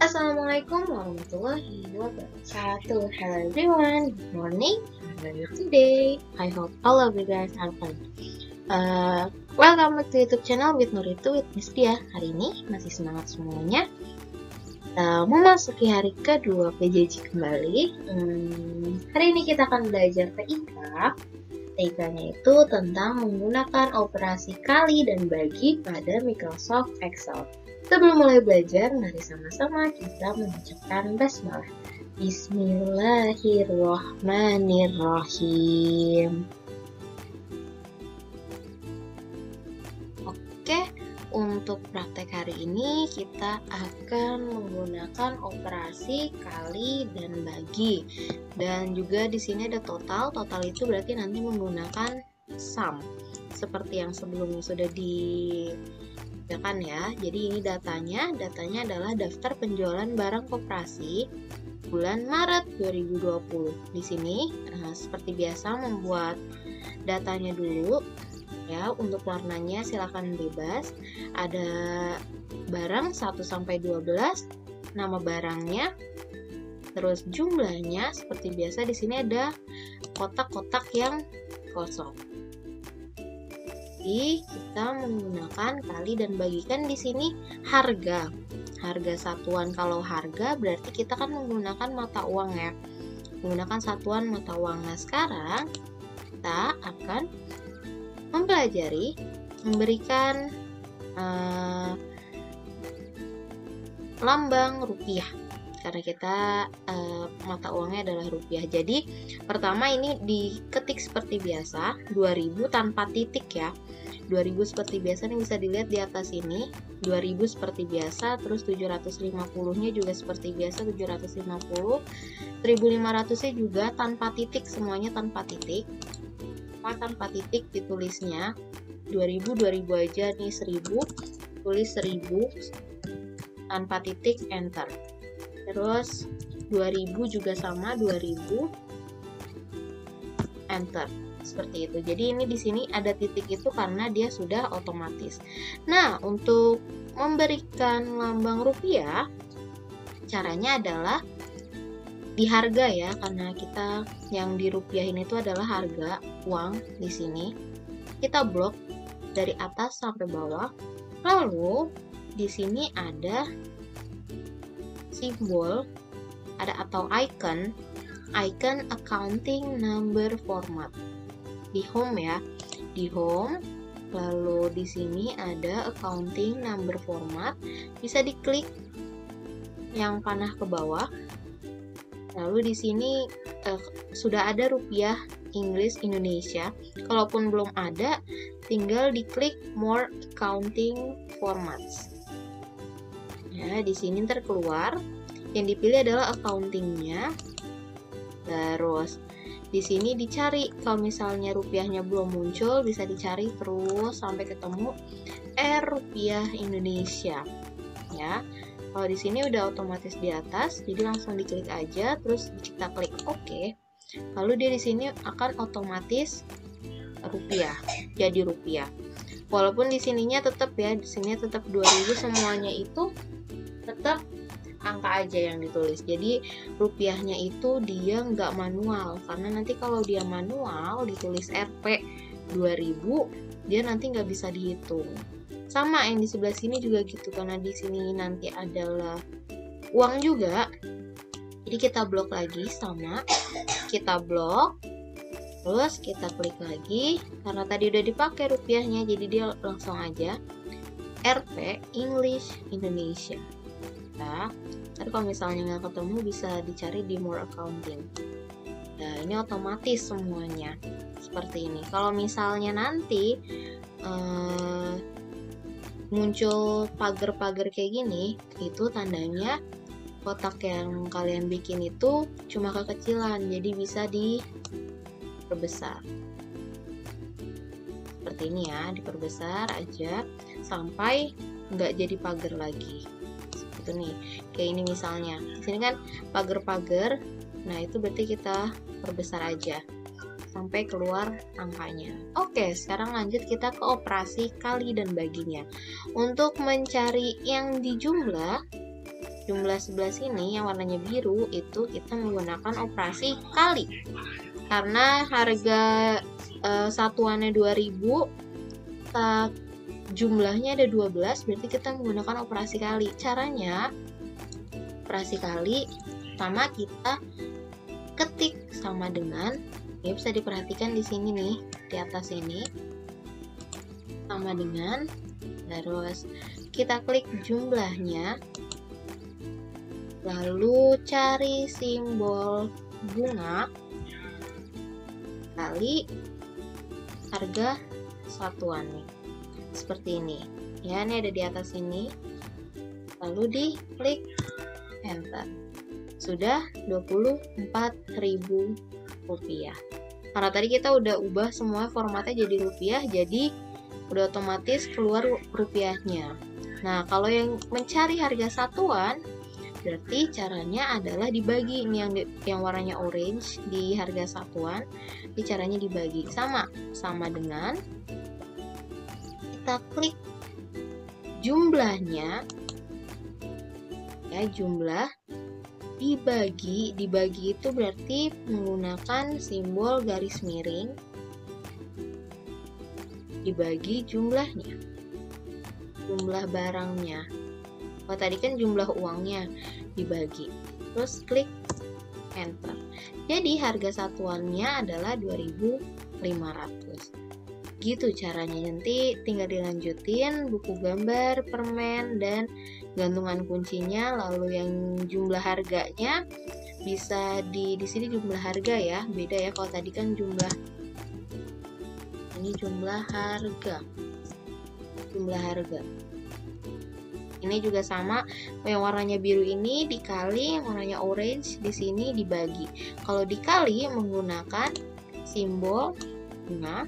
Assalamualaikum warahmatullahi wabarakatuh. Hello everyone, good morning. How are you today? I hope all of you guys are fine. Welcome back to YouTube channel with Nuritu with Miss Dia. Hari ini masih semangat semuanya. Memasuki hari kedua PJJ kembali. Hari ini kita akan belajar TIK. TIK-nya itu tentang menggunakan operasi kali dan bagi pada Microsoft Excel. Sebelum mulai belajar, mari sama-sama kita mengucapkan basmalah. Bismillahirrahmanirrahim. Oke, untuk praktek hari ini kita akan menggunakan operasi kali dan bagi. Dan juga di sini ada total. Total itu berarti nanti menggunakan sum. Seperti yang sebelumnya sudah ya. Jadi ini datanya adalah daftar penjualan barang koperasi bulan Maret 2020. Di sini seperti biasa membuat datanya dulu ya. Untuk warnanya silakan bebas. Ada barang 1 sampai 12, nama barangnya, terus jumlahnya seperti biasa. Di sini ada kotak-kotak yang kosong. Jadi kita menggunakan kali dan bagikan di sini harga satuan. Kalau harga berarti kita kan menggunakan mata uang ya, menggunakan satuan mata uang. Nah sekarang kita akan memberikan lambang rupiah karena kita mata uangnya adalah rupiah. Jadi pertama ini diketik seperti biasa 2000 tanpa titik ya. 2000 seperti biasa, ini bisa dilihat di atas ini 2000 seperti biasa, terus 750 nya juga seperti biasa 750, 1500 nya juga tanpa titik, semuanya tanpa titik. Tanpa titik ditulisnya 2000 aja nih, 1000 tulis 1000 tanpa titik, enter. Terus 2000 juga sama, 2000 enter. Seperti itu. Jadi ini di sini ada titik itu karena dia sudah otomatis. Nah, untuk memberikan lambang rupiah caranya adalah di harga ya, karena kita yang dirupiahin itu adalah harga uang. Di sini kita blok dari atas sampai bawah. Lalu di sini ada simbol, ada atau icon accounting number format di home ya, di home. Lalu di sini ada accounting number format, bisa diklik yang panah ke bawah. Lalu di sini sudah ada rupiah Inggris Indonesia. Kalaupun belum ada, tinggal diklik more accounting formats. Ya, di sini terkeluar. Yang dipilih adalah accountingnya. Terus di sini dicari, kalau misalnya rupiahnya belum muncul bisa dicari terus sampai ketemu rupiah Indonesia ya. Kalau di sini udah otomatis di atas, jadi langsung diklik aja, terus kita klik OK. Lalu dia di sini akan otomatis rupiah, jadi rupiah. Walaupun di sininya tetap ya, di sini tetap 2000, semuanya itu tetap angka aja yang ditulis. Jadi rupiahnya itu dia nggak manual, karena nanti kalau dia manual ditulis Rp 2000 dia nanti nggak bisa dihitung. Sama yang di sebelah sini juga gitu, karena di sini nanti adalah uang juga. Jadi kita blok lagi, sama kita blok, terus kita klik lagi karena tadi udah dipakai rupiahnya, jadi dia langsung aja Rp English Indonesia. Nah, kalau misalnya nggak ketemu bisa dicari di more accounting. Nah, ini otomatis semuanya seperti ini. Kalau misalnya nanti muncul pagar-pagar kayak gini, itu tandanya kotak yang kalian bikin itu cuma kekecilan, jadi bisa diperbesar. Seperti ini ya, diperbesar aja sampai nggak jadi pagar lagi. Itu nih, kayak ini misalnya. Di sini kan pagar-pagar. Nah, itu berarti kita perbesar aja sampai keluar angkanya. Oke, sekarang lanjut kita ke operasi kali dan baginya. Untuk mencari yang di jumlah jumlah sebelah sini yang warnanya biru itu kita menggunakan operasi kali. Karena harga satuannya 2000, jumlahnya ada 12, berarti kita menggunakan operasi kali. Caranya operasi kali, pertama kita ketik sama dengan, ini bisa diperhatikan di sini nih, di atas ini, sama dengan, terus kita klik jumlahnya, lalu cari simbol bunga kali harga satuannya, seperti ini ya. Ini ada di atas ini, lalu diklik enter. Sudah Rp24.000. Karena tadi kita udah ubah semua formatnya jadi rupiah, jadi udah otomatis keluar rupiahnya. Nah, kalau yang mencari harga satuan, berarti caranya adalah dibagi. Ini yang warnanya orange di harga satuan, ini caranya dibagi sama dengan kita klik jumlahnya ya, jumlah dibagi itu berarti menggunakan simbol garis miring, dibagi jumlahnya, jumlah barangnya. Oh, tadi kan jumlah uangnya dibagi, terus klik enter. Jadi harga satuannya adalah 2.500. Gitu caranya. Nanti tinggal dilanjutin buku gambar, permen, dan gantungan kuncinya. Lalu yang jumlah harganya bisa di sini jumlah harga ya, beda ya. Kalau tadi kan jumlah, ini jumlah harga. Ini juga sama, yang warnanya biru ini dikali yang warnanya orange di sini dibagi. Kalau dikali menggunakan simbol bunga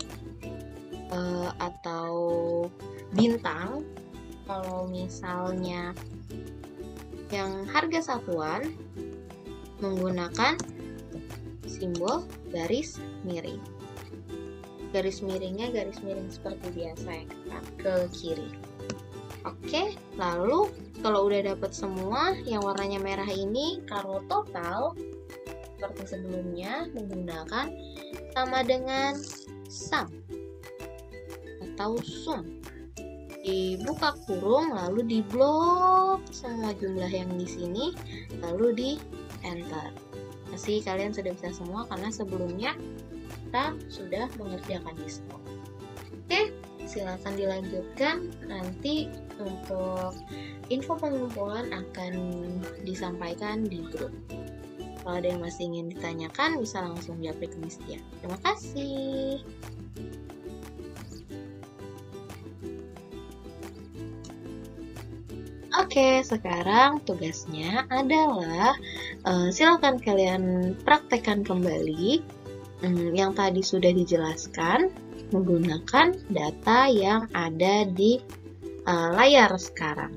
atau bintang. Kalau misalnya yang harga satuan menggunakan simbol garis miring. Garis miringnya garis miring seperti biasa ya, ke kiri. Oke, lalu kalau udah dapat semua yang warnanya merah ini, kalau total seperti sebelumnya menggunakan sama dengan sum atau sum. Dibuka kurung, lalu diblok semua jumlah yang di sini, lalu di enter. Pasti kalian sudah bisa semua karena sebelumnya kita sudah mengerjakan di semua. Oke, silakan dilanjutkan. Nanti untuk info pengumpulan akan disampaikan di grup. Kalau ada yang masih ingin ditanyakan, bisa langsung japri ke Miss Tia. Terima kasih. Oke, sekarang tugasnya adalah silakan kalian praktekkan kembali yang tadi sudah dijelaskan menggunakan data yang ada di layar sekarang.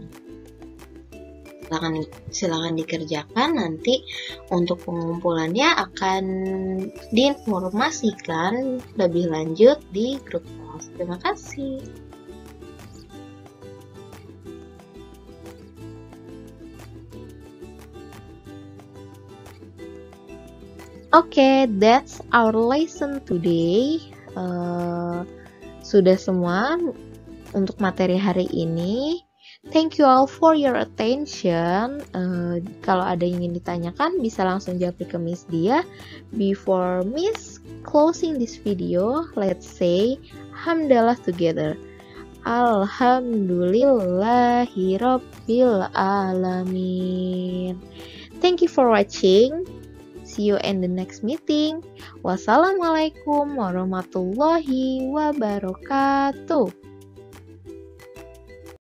Silakan dikerjakan, nanti untuk pengumpulannya akan diinformasikan lebih lanjut di grup kelas. Terima kasih. Oke, that's our lesson today. Sudah semua untuk materi hari ini. Thank you all for your attention. Kalau ada yang ingin ditanyakan, bisa langsung japri ke Miss Dia. Before Miss closing this video, let's say hamdalah together. Alhamdulillahirabbil alamin. Thank you for watching. See you in the next meeting. Wassalamualaikum warahmatullahi wabarakatuh.